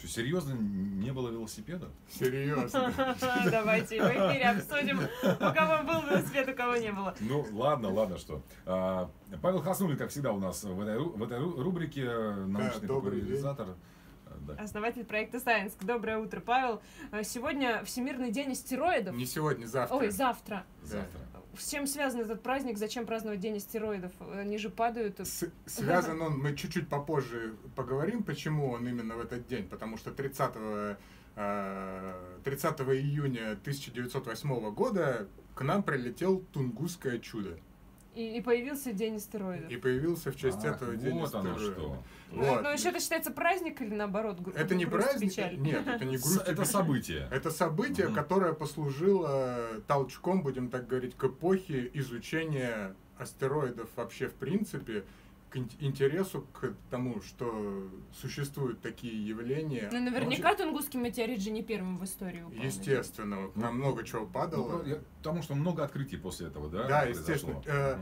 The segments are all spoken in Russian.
Что, серьезно, не было велосипеда? Серьезно. Давайте в эфире обсудим, у кого был велосипед, у кого не было. Ну, ладно, что. Павел Хаснулин, как всегда, у нас в этой рубрике научный популяризатор. Да. Основатель проекта Science. Доброе утро, Павел. Сегодня Всемирный день астероидов. Не сегодня, завтра. Ой, завтра. Завтра. С чем связан этот праздник? Зачем праздновать День астероидов? Они же падают. Связан он, мы чуть-чуть попозже поговорим, почему он именно в этот день. Потому что 30 июня 1908 года к нам прилетел Тунгусское чудо. И появился День астероидов. И появился в честь этого День астероидов. Что. Вот. Но еще это считается праздник или наоборот? Это не праздник, печаль? Нет, это не грусть. Это событие. Это событие, которое послужило толчком, будем так говорить, к эпохе изучения астероидов вообще в принципе, к интересу к тому, что существуют такие явления. Ну, наверняка Тунгусский метеорит же не первым в истории упал. Естественно, нам много чего падало. Потому что много открытий после этого, да? Да, естественно.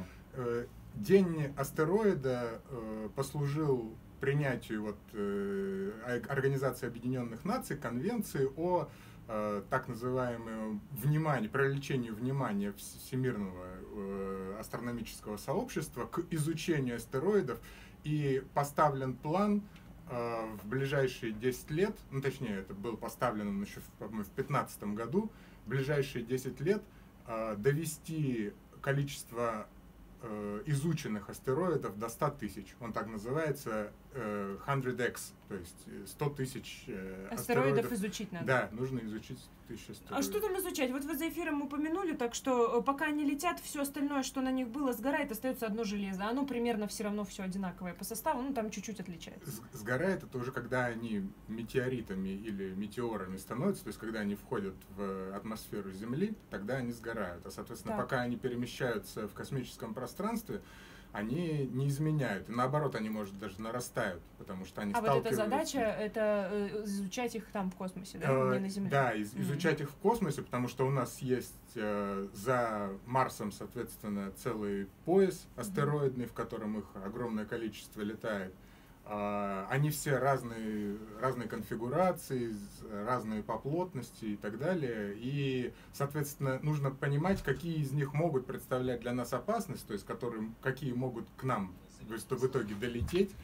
День астероида послужил принятию Организации Объединенных Наций конвенции о так называемом привлечению внимания всемирного астрономического сообщества к изучению астероидов, и поставлен план в ближайшие 10 лет, ну точнее это был поставлен он еще в 2015 году, в ближайшие 10 лет довести количество изученных астероидов до 100 тысяч. Он так называется 100X, то есть 100 тысяч астероидов изучить надо. Да, нужно изучить 100 тысяч астероидов. А что там изучать? Вот вы за эфиром упомянули, так что пока они летят, все остальное, что на них было, сгорает, остается одно железо. Оно примерно все равно все одинаковое по составу, ну там чуть-чуть отличается. Сгорает это уже когда они метеоритами или метеорами становятся, то есть когда они входят в атмосферу Земли, тогда они сгорают. А соответственно, пока они перемещаются в космическом пространстве, они не изменяют. И наоборот, они, может, даже нарастают, потому что они сталкиваются. Вот эта задача, это изучать их там в космосе, да, не на Земле? Да, изучать их в космосе, потому что у нас есть за Марсом, соответственно, целый пояс астероидный, в котором их огромное количество летает. Они все разные конфигурации, разные по плотности и так далее. И, соответственно, нужно понимать, какие из них могут представлять для нас опасность, то есть какие могут к нам в итоге долететь,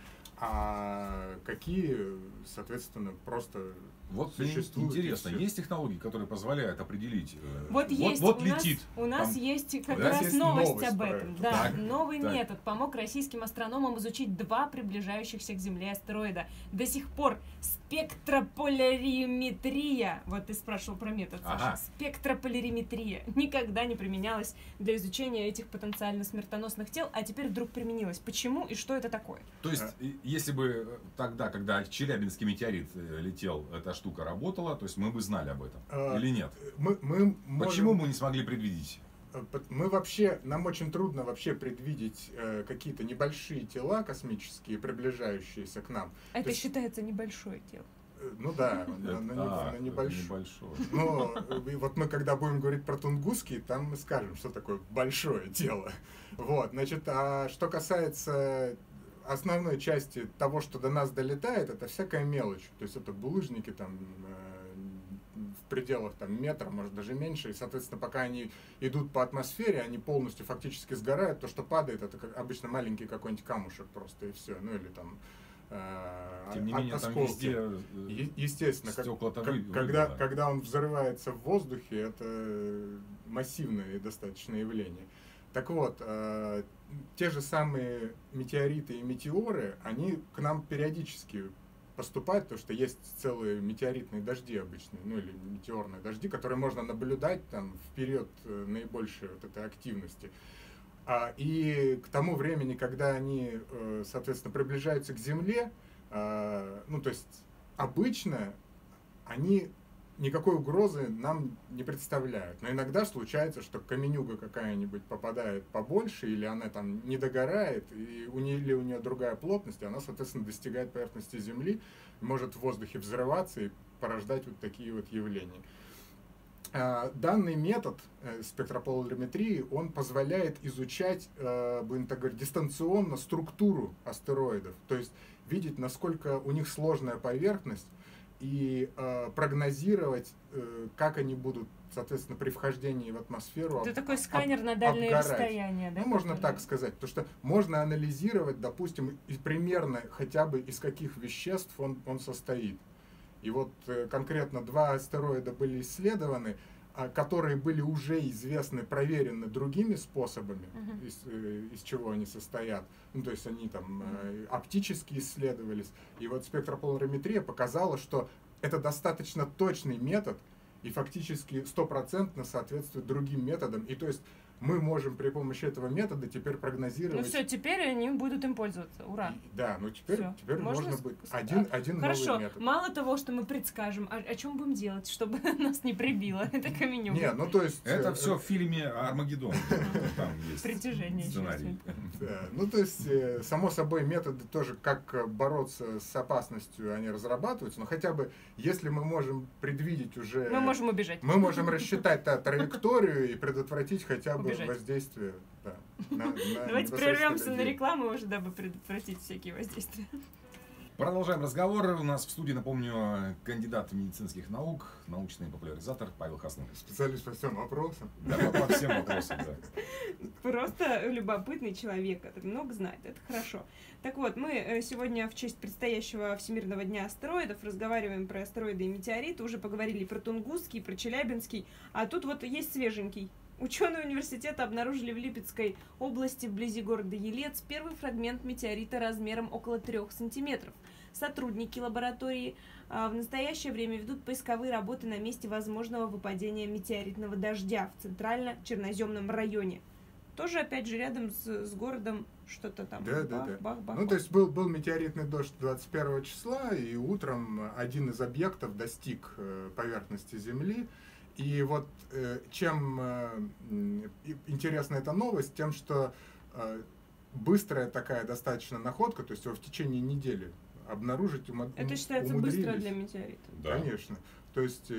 а какие, соответственно, просто существуют. Интересно, есть технологии, которые позволяют определить, вот летит. У нас есть как раз новость об этом. Да, новый метод помог российским астрономам изучить 2 приближающихся к Земле астероида. До сих пор спектрополариметрия, вот ты спрашивал про метод, Саша, спектрополариметрия никогда не применялась для изучения этих потенциально смертоносных тел, а теперь вдруг применилась. Почему и что это такое? То есть, если бы тогда, когда Челябинский метеорит летел, эта штука работала, то есть мы бы знали об этом или нет? Почему мы не смогли предвидеть? Нам очень трудно вообще предвидеть какие-то небольшие тела космические, приближающиеся к нам. Это считается небольшое тело. Ну да, оно небольшое. Но вот мы когда будем говорить про Тунгусский, там мы скажем, что такое большое тело. Вот, значит, а что касается основной части того, что до нас долетает, это всякая мелочь. То есть это булыжники там в пределах метра, может даже меньше. И, соответственно, пока они идут по атмосфере, они полностью фактически сгорают. То, что падает, это обычно маленький какой-нибудь камушек просто и все. Ну или там тем не менее, осколки. Там везде естественно, когда он взрывается в воздухе, это массивное достаточно явление. Так вот, те же самые метеориты и метеоры, они к нам периодически поступают, потому что есть целые метеоритные дожди обычные, ну или метеорные дожди, которые можно наблюдать там в период наибольшей вот этой активности. И к тому времени, когда они, соответственно, приближаются к Земле, ну то есть обычно они никакой угрозы нам не представляют. Но иногда случается, что каменюга какая-нибудь попадает побольше, или она там не догорает, или у нее другая плотность, и она, соответственно, достигает поверхности Земли, может в воздухе взрываться и порождать вот такие вот явления. Данный метод спектрополариметрии, он позволяет изучать, будем так говорить, дистанционно структуру астероидов, то есть видеть, насколько у них сложная поверхность, и прогнозировать, как они будут, соответственно, при вхождении в атмосферу это такой сканер на дальние расстояния, да? Ну, можно так сказать, потому что можно анализировать, допустим, примерно хотя бы из каких веществ он состоит. И вот конкретно 2 астероида были исследованы, которые были уже известны, проверены другими способами, из чего они состоят. Ну, то есть они там оптически исследовались. И вот спектрополариметрия показала, что это достаточно точный метод, и фактически 100% соответствует другим методам. И то есть мы можем при помощи этого метода теперь прогнозировать... Ну все, теперь они будут им пользоваться. Ура! Да, ну теперь можно будет один Хорошо. новый метод. Мало того, что мы предскажем, о чем будем делать, чтобы нас не прибило это каменем? Не, ну то есть... Это все в фильме «Армагеддон». Там есть притяжение сценарий. Ну то есть, само собой, методы тоже, как бороться с опасностью, они разрабатываются, но хотя бы, если мы можем предвидеть уже... Мы можем убежать. Мы можем рассчитать траекторию и предотвратить хотя бы воздействие. Да, давайте прервемся на рекламу уже, дабы предотвратить всякие воздействия. Продолжаем разговор. У нас в студии, напомню, кандидат медицинских наук, научный популяризатор Павел Хаснов. Специалист по всем вопросам. Да, по всем вопросам, да. Просто любопытный человек, это много знает, это хорошо. Так вот, мы сегодня в честь предстоящего Всемирного дня астероидов разговариваем про астероиды и метеориты, уже поговорили про Тунгусский, про Челябинский, а тут вот есть свеженький. Ученые университета обнаружили в Липецкой области, вблизи города Елец, первый фрагмент метеорита размером около 3 сантиметров. Сотрудники лаборатории в настоящее время ведут поисковые работы на месте возможного выпадения метеоритного дождя в центрально-черноземном районе. Тоже, опять же, рядом с городом что-то там. Бах. Ну, то есть был метеоритный дождь 21 числа, и утром один из объектов достиг поверхности Земли. И вот чем интересна эта новость, тем, что быстрая такая достаточно находка, то есть его в течение недели обнаружить умудрились. Это считается быстро для метеорита? Да. Конечно. То есть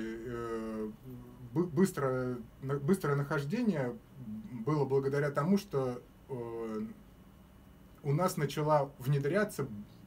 быстрое нахождение было благодаря тому, что у нас начала внедряться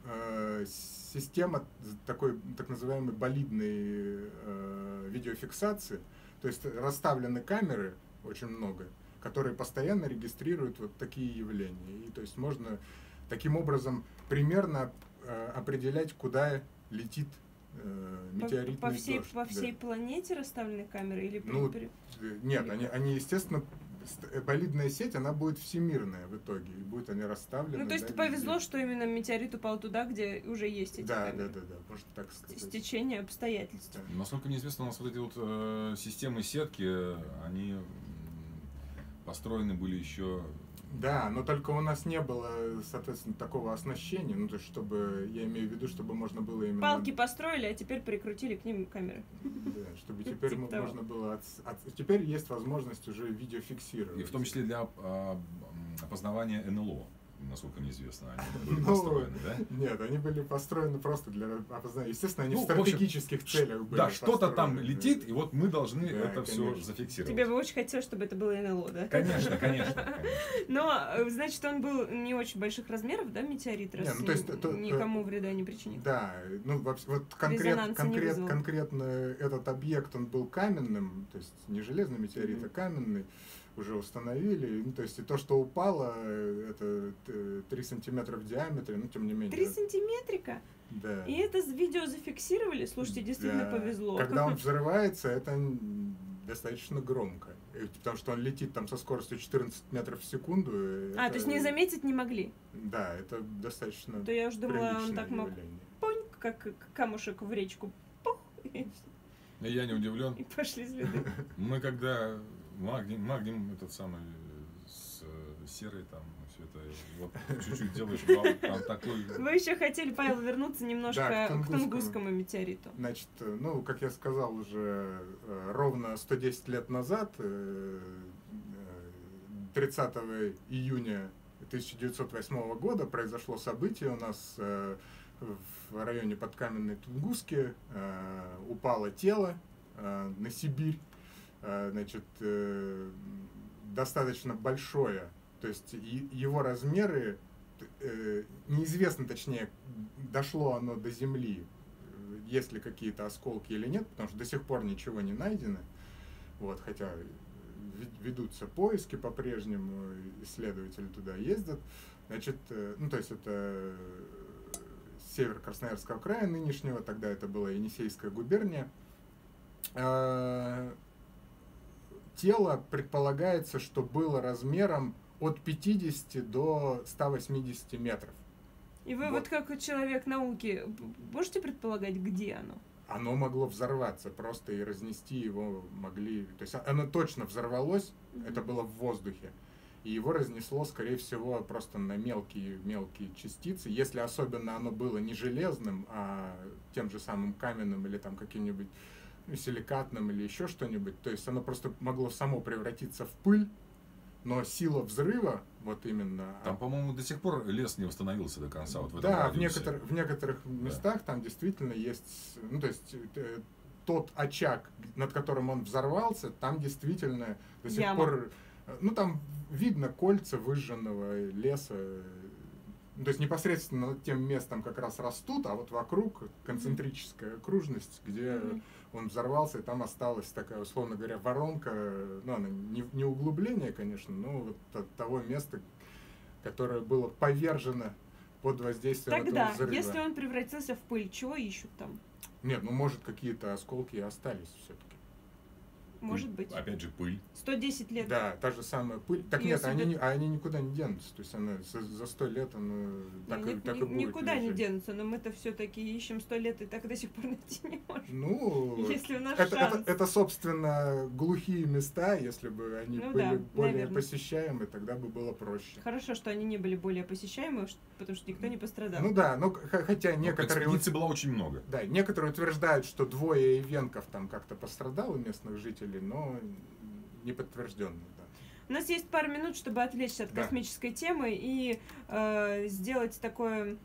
система такой так называемой болидной видеофиксации. То есть расставлены камеры, очень много, которые постоянно регистрируют вот такие явления. И то есть можно таким образом примерно определять, куда летит метеоритный дождь. По всей планете расставлены камеры? Или нет, они, естественно, болидная сеть, она будет всемирная в итоге, и будут они расставлены. Ну, то есть повезло, что именно метеорит упал туда, где уже есть эти камеры. Да, можно так сказать. Стечение обстоятельств. Насколько мне известно, у нас вот эти вот системы сетки, они построены были еще... Да, но только у нас не было, соответственно, такого оснащения, ну, то есть, чтобы, я имею в виду, чтобы можно было именно... Палки построили, а теперь прикрутили к ним камеры. Да, чтобы теперь можно было... Теперь есть возможность уже видеофиксировать. И в том числе для опознавания НЛО, насколько мне известно, они были построены, да? Нет, они были построены просто для опознания. Естественно, они в стратегических целях были. Да, что-то там летит, и вот мы должны это все зафиксировать. Тебе бы очень хотелось, чтобы это было НЛО, да? Конечно. Но, значит, он был не очень больших размеров, да, метеорит, раз никому вреда не причинил? Да, ну, вот конкретно этот объект, он был каменным, то есть не железный метеорит, а каменный. Уже установили, ну, то есть и то, что упало, это 3 сантиметра в диаметре, но тем не менее. 3 сантиметрика? Да. И это видео зафиксировали? Слушайте, действительно повезло. Когда он взрывается, это достаточно громко, потому что он летит там со скоростью 14 метров в секунду. То есть не заметить не могли? Да, это достаточно. То я уж думала, он так мог поньк, как камушек в речку. Пух, я не удивлен. И пошли следы. Мы когда... Магним этот самый с серой там все это вот чуть-чуть делаешь, там такой. Вы еще хотели, Павел, вернуться немножко к Тунгусскому метеориту. Значит, ну, как я сказал уже, ровно 110 лет назад, 30 июня 1908 года произошло событие у нас в районе Подкаменной Тунгуски, упало тело на Сибирь. Значит, достаточно большое, то есть его размеры, неизвестно, точнее, дошло оно до Земли есть ли какие-то осколки или нет, потому что до сих пор ничего не найдено. Вот, хотя ведутся поиски по-прежнему, исследователи туда ездят. Значит, ну, то есть это север Красноярского края нынешнего, тогда это была Енисейская губерния. Тело предполагается, что было размером от 50 до 180 метров. И вы вот как человек науки можете предполагать, где оно? Оно могло взорваться просто и разнести его могли. То есть оно точно взорвалось, это было в воздухе. И его разнесло, скорее всего, просто на мелкие частицы. Если особенно оно было не железным, а тем же самым каменным или там каким-нибудь силикатным или еще что-нибудь, то есть оно просто могло само превратиться в пыль, но сила взрыва, вот именно... Там, по-моему, до сих пор лес не восстановился до конца. Вот в этом да, в некоторых местах там действительно есть... Ну, то есть тот очаг, над которым он взорвался, там действительно до сих пор... Ну, там видно кольца выжженного леса. То есть непосредственно над тем местом как раз растут, а вот вокруг концентрическая окружность, где он взорвался, и там осталась такая, условно говоря, воронка. Ну, она не углубление, конечно, но вот от того места, которое было повержено под воздействием этого взрыва. Тогда, если он превратился в пыль, чего ищут там? Нет, ну, может, какие-то осколки и остались все-таки. Может быть. Опять же, пыль. 110 лет. Да, та же самая пыль. Так Её нет, они никуда не денутся. То есть она за 100 лет она так и будет. Никуда не денутся, но мы-то все-таки ищем 100 лет и так до сих пор найти не можем. Ну, если у нас это, собственно, глухие места. Если бы они были более посещаемы, тогда бы было проще. Хорошо, что они не были более посещаемы, потому что никто не пострадал. Ну да, но хотя некоторые... Экспедиций было очень много. Да, некоторые утверждают, что двое ивенков там как-то пострадало местных жителей, но не подтвержденно. Да. У нас есть пару минут, чтобы отвлечься от космической темы и сделать такое...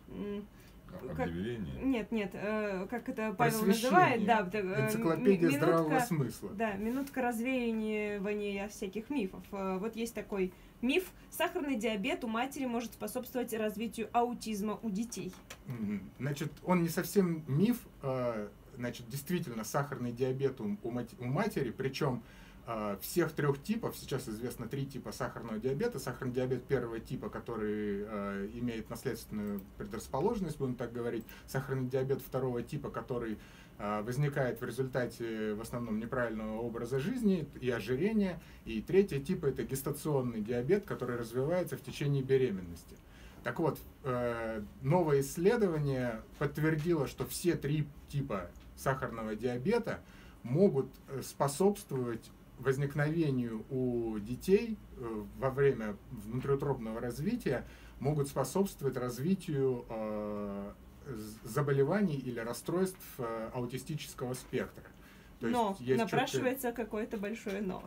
Объявление? Нет, как это Павел называет, да, энциклопедия здравого смысла. Да, минутка развеивания всяких мифов. Вот есть такой миф: сахарный диабет у матери может способствовать развитию аутизма у детей. Значит, он не совсем миф. Значит, действительно, сахарный диабет у матери, причем всех трех типов, сейчас известно 3 типа сахарного диабета. Сахарный диабет первого типа, который имеет наследственную предрасположенность, будем так говорить. Сахарный диабет второго типа, который возникает в результате в основном неправильного образа жизни и ожирения. И третий тип — это гестационный диабет, который развивается в течение беременности. Так вот, новое исследование подтвердило, что все 3 типа сахарного диабета могут способствовать возникновению у детей во время внутриутробного развития, могут способствовать развитию заболеваний или расстройств аутистического спектра. Но напрашивается какое-то большое но.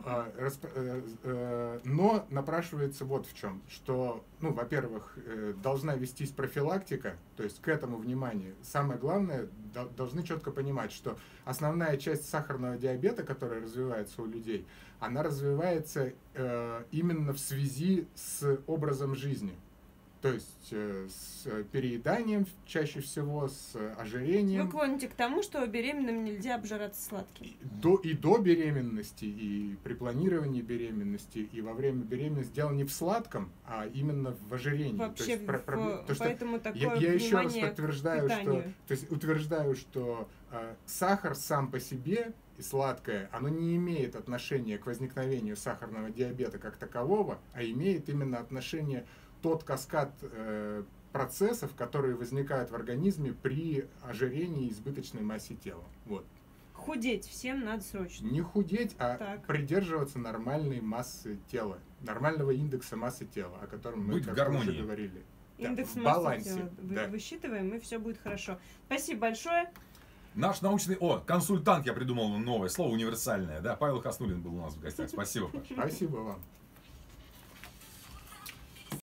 Но напрашивается вот в чем, что, ну, во-первых, должна вестись профилактика, то есть к этому внимание. Самое главное, должны четко понимать, что основная часть сахарного диабета, которая развивается у людей, она развивается именно в связи с образом жизни. То есть с перееданием чаще всего, с ожирением. Вы клоните к тому, что беременным нельзя обжираться сладким? И до беременности, и при планировании беременности, и во время беременности. Дело не в сладком, а именно в ожирении. Вообще, поэтому такое я еще раз утверждаю, что сахар сам по себе и сладкое, оно не имеет отношения к возникновению сахарного диабета как такового, а имеет именно отношение тот каскад процессов, которые возникают в организме при ожирении и избыточной массе тела. Вот. Худеть всем надо срочно. Не худеть, а придерживаться нормальной массы тела, нормального индекса массы тела, о котором мы уже говорили. Индекс массы тела высчитываем, и все будет хорошо. Спасибо большое. Наш научный... консультант, я придумал новое слово, универсальное. Да, Павел Хаснуллин был у нас в гостях. Спасибо, Паша. Спасибо вам.